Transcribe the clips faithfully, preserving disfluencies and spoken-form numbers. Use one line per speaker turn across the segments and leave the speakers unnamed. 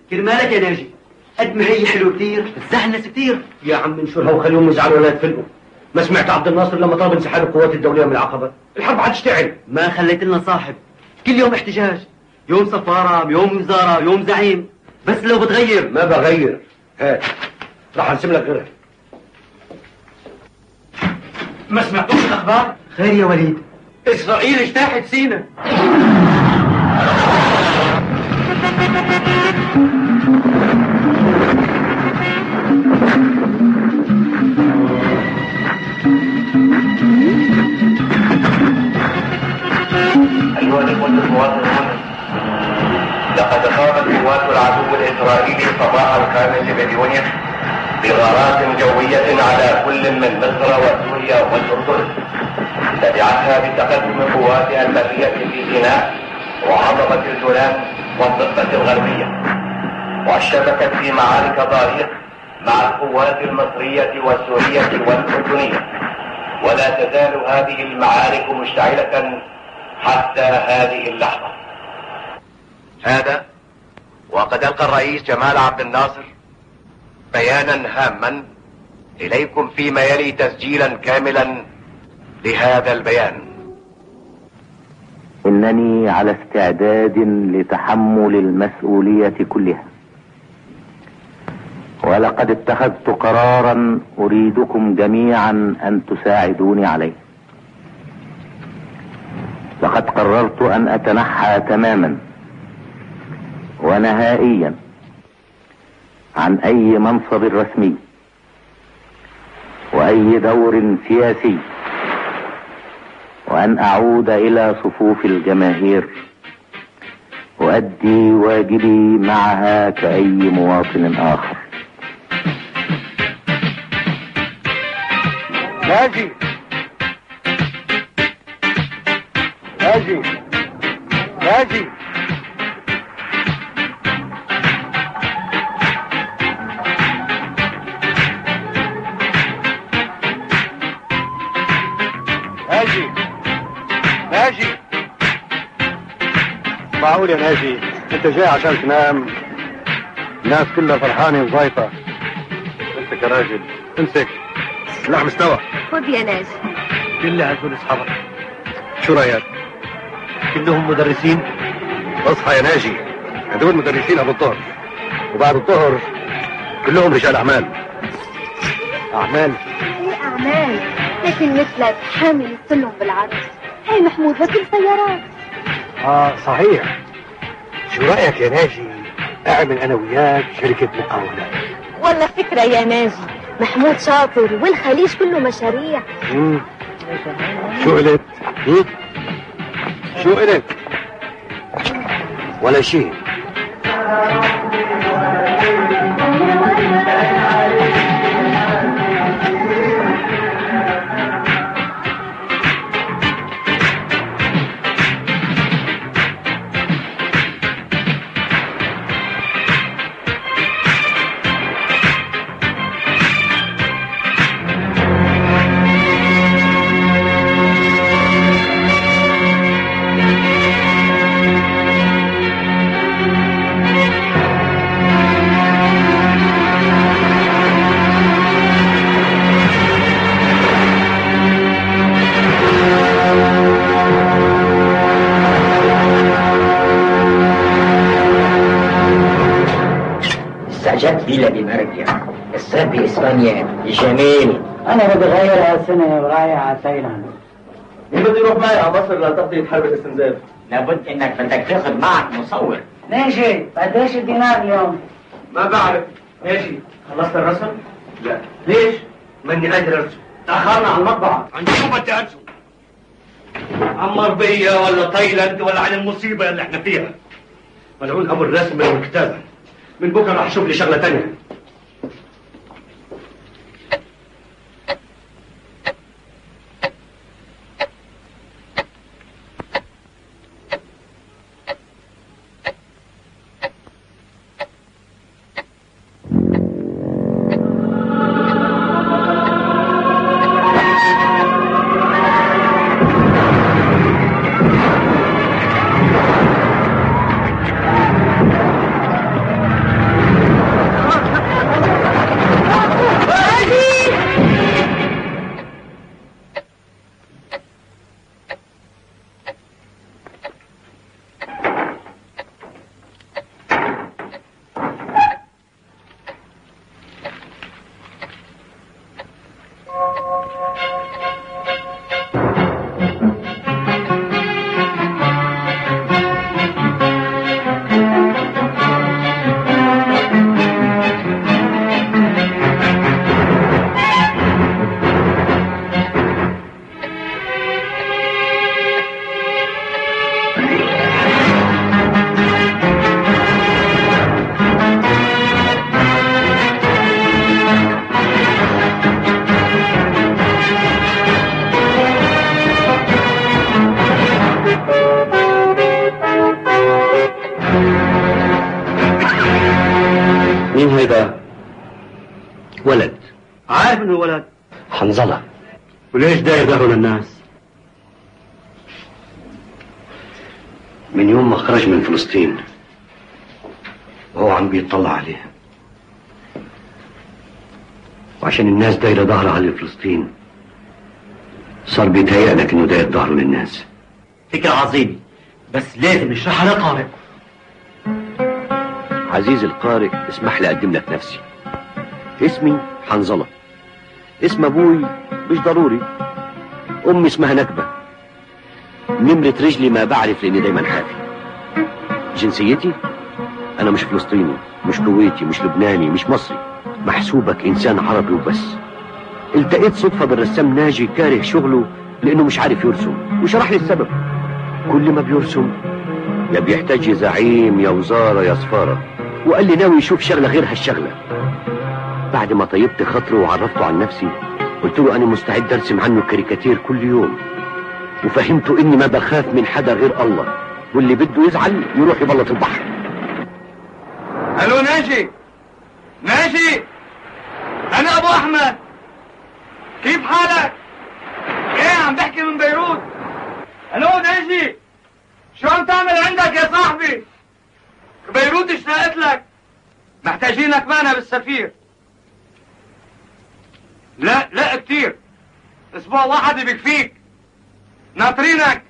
كرمالك يا ناجي، قد ما هي حلوه كتير بتزعل ناس كتير.
يا عم انشرها وخليهم يزعلوا ولا يتفلقوا. ما سمعت عبد الناصر لما طلب انسحاب القوات الدوليه من العقبه؟ الحرب هتشتعل.
ما خليت لنا صاحب، كل يوم احتجاج، يوم سفاره، يوم وزاره، يوم زعيم. بس لو بتغير.
ما بغير. هات راح ارسم لك غيرها. ما سمعتوش الاخبار؟
خير يا وليد.
اسرائيل اجتاحت سيناء.
أيها الإخوة المواطنون، لقد قامت قوات العدو الإسرائيلي صباح الخامس من يونيو بغارات جوية على كل من مصر وسوريا والأردن، تبعتها بتقدم قواتها البرية في سيناء وعظمة الجولان والضفة الغربية، واشتبكت في معارك ضارية مع القوات المصرية والسورية والأردنية، ولا تزال هذه المعارك مشتعلة حتى هذه اللحظة. هذا وقد ألقى الرئيس جمال عبد الناصر بيانا هاما إليكم فيما يلي تسجيلا كاملا لهذا البيان.
إنني على استعداد لتحمل المسؤولية كلها، ولقد اتخذت قرارا أريدكم جميعا أن تساعدوني عليه. لقد قررت أن أتنحى تماما ونهائيا عن أي منصب رسمي وأي دور سياسي، وأن أعود إلى صفوف الجماهير وأدي واجبي معها كأي مواطن آخر.
ناجي ناجي ناجي ناجي ناجي معقول يا ناجي انت جاي عشان تنام؟ الناس كلها فرحانه وزايطه. امسك يا راجل امسك. اللحم استوى.
خذ يا ناجي.
كل هذول اصحابك شو رايك؟ كلهم مدرسين؟ اصحى يا ناجي، هذول مدرسين ابو الظهر، وبعد الظهر كلهم رجال اعمال. اعمال؟
ايه اعمال؟ لكن مثلك حامل السلم بالعرض. هاي محمود وكيل سيارات.
اه صحيح. شو رايك يا ناجي اعمل انا وياك شركه مقاولات؟
والله فكره يا ناجي، محمود شاطر والخليج كله مشاريع.
امم شو قلت؟ هم؟ شو قلت؟ ولا شيء.
جت فيلا بمرجع الصيف بإسبانيا جميل.
أنا بدي غير هالسنة ورايح على تايلاند.
مين بده يروح معي على مصر لتغطية حرب الاستنزاف؟
لابد إنك بدك تاخذ معك مصور.
ماشي، قديش الدينار اليوم؟
ما بعرف. ماشي، خلصت الرسم؟ لا. ليش؟ ماني قادر ارسم. تأخرنا على المطبعة. عن شو بدي ارسم؟ عن مربية ولا تايلاند ولا عن المصيبة اللي احنا فيها. ملعون أبو الرسم والكتابة. من بكره راح اشوف لي شغله تانية. مين هيدا؟
ولد. عارف انه ولد.
حنظلة.
وليش داير ظهره للناس؟
من يوم ما خرج من فلسطين وهو عم بيطلع عليها، وعشان الناس دايره ظهرها لفلسطين صار بيتهيأ لك انه داير ظهره للناس.
فكرة عظيمة، بس لازم نشرحها للقارئ.
عزيزي القارئ، اسمح لي اقدم لك نفسي. اسمي حنظلة، اسم ابوي مش ضروري، امي اسمها نكبة، نمرة رجلي ما بعرف لاني دايما حافي. جنسيتي انا مش فلسطيني، مش كويتي، مش لبناني، مش مصري، محسوبك انسان عربي وبس. التقيت صدفة بالرسام ناجي كاره شغله لانه مش عارف يرسم، وشرح لي السبب. كل ما بيرسم يا بيحتاج يا زعيم يا وزارة يا سفارة، وقال لي ناوي يشوف شغلة غير هالشغلة. بعد ما طيبت خاطره وعرفته عن نفسي قلت له انا مستعد ارسم عنه كاريكاتير كل يوم، وفهمته اني ما بخاف من حدا غير الله، واللي بده يزعل يروح يبلط البحر.
الو ناجي، ناجي انا ابو احمد، كيف حالك؟ ايه عم بحكي من بيروت. الو ناجي، شو عم تعمل عندك يا صاحبي؟ بيروت اشتقت لك، محتاجينك معنا بالسفير. لا لا كتير، اسبوع واحد بكفيك، ناطرينك.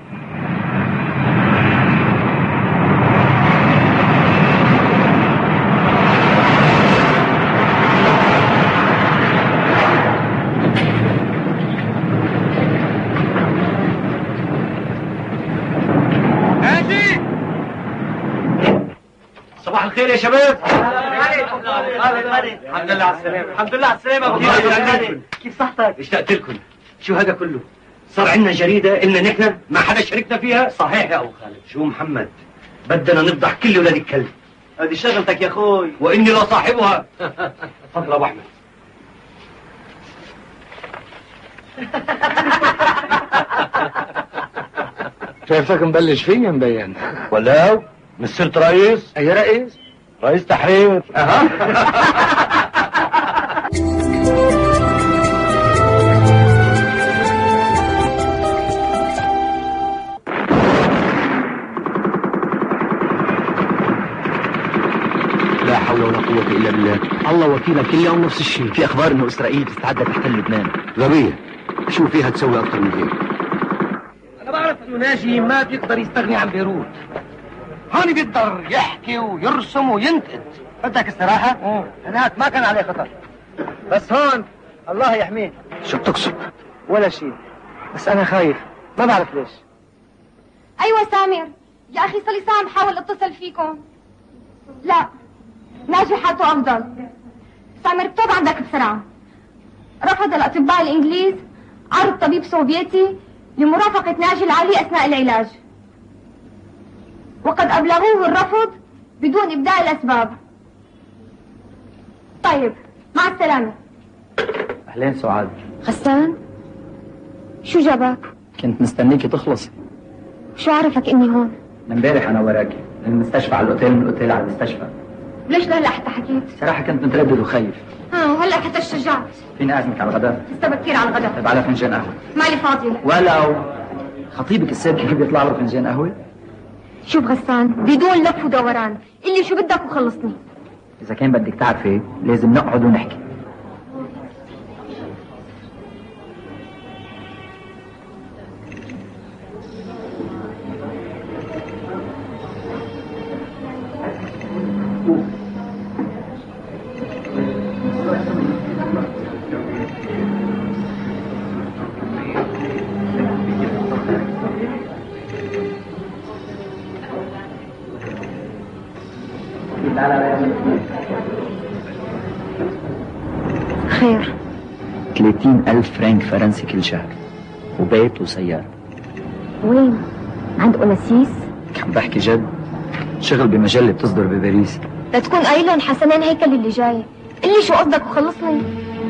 صباح الخير يا شباب. الحمد لله على السلامة. الحمد لله على السلامة ابو خالد. كيف صحتك؟ اشتقت لكم. شو هذا كله؟ صار عندنا جريدة إلنا نحن ما حدا شاركنا فيها؟ صحيح يا ابو خالد. شو محمد؟ بدنا نفضح كل ولاد الكلب. هذه شغلتك يا اخوي. واني لا صاحبها. تفضل ابو احمد.
شايفك مبلش فيا مبين.
ولا مش صرت رئيس؟
اي رئيس؟
رئيس تحرير. اها. لا حول ولا قوة إلا بالله.
الله وكيلك، كل يوم نفس الشيء.
في أخبار إنه إسرائيل تستعد تحتل لبنان. غبية، شو فيها تسوي أكثر من هيك؟
أنا بعرف إنه ناجي ما بيقدر يستغني عن بيروت. هون بيقدر يحكي ويرسم وينتقد. بدك استراحة؟ اه هناك ما كان عليه خطر، بس هون الله يحميه.
شو بتقصد؟
ولا شيء، بس أنا خايف، ما بعرف ليش.
ايوه سامر، يا اخي صار لي ساعة بحاول اتصل فيكم. لا ناجي حالته افضل. سامر اكتب عندك بسرعة. رفض الاطباء الانجليز عرض طبيب سوفيتي لمرافقة ناجي العلي اثناء العلاج، وقد ابلغوه الرفض بدون ابداء الاسباب. طيب مع السلامة.
أهلين سعاد.
غسان، شو جابك؟
كنت مستنيكي تخلصي.
شو عرفك اني هون؟
من امبارح أنا وراكي، من المستشفى على الأوتيل، من الأوتيل على المستشفى.
ليش لهلا حتى حكيت؟
صراحة كنت متردد وخايف.
ها وهلا حتى اشتجعت.
فيني أعزمك على الغداء؟
لسه بكير على الغداء.
طيب على فنجان قهوة.
مالي فاضية.
ولو خطيبك السيد بحب يطلع له فنجان قهوة؟
شوف غسان، بدون لف ودوران، اللي شو بدك وخلصني.
إذا كان بدك تعرفي لازم نقعد ونحكي.
خير.
ثلاثين ألف فرنك فرنسي كل شهر، وبيت وسيارة.
وين؟ عند أوناسيس؟
عم بحكي جد، شغل بمجلة بتصدر بباريس.
لا تكون قايلهم حسنين هيكل اللي جاي. قلي شو قصدك وخلصني.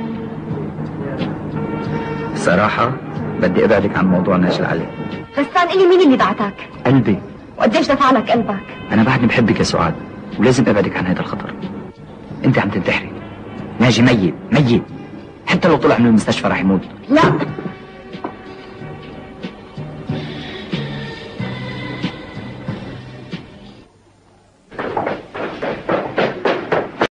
صراحة بدي ابعدك عن موضوع ناجي العلي.
غسان قلي مين اللي دعتك؟
قلبي.
وقديش دفع لك قلبك؟
أنا بعدني بحبك يا سعاد، ولازم ابعدك عن هذا الخطر. انت عم تنتحري. ناجي ميت ميت، حتى لو طلع من المستشفى راح يموت.
لا